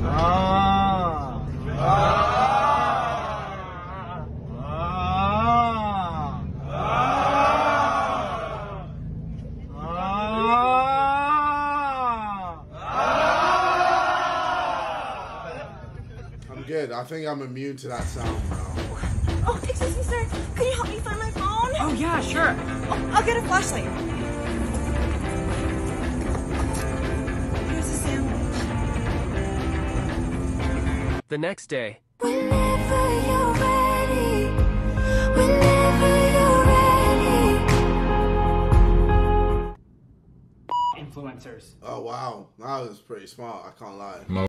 I'm good. I think I'm immune to that sound now. Oh, excuse me, sir. Can you help me find my phone? Oh, yeah, sure. Oh, I'll get a flashlight. Here's a sandwich. The next day. Whenever you're ready. Whenever you're ready. Influencers. Oh, wow. That was pretty smart. I can't lie.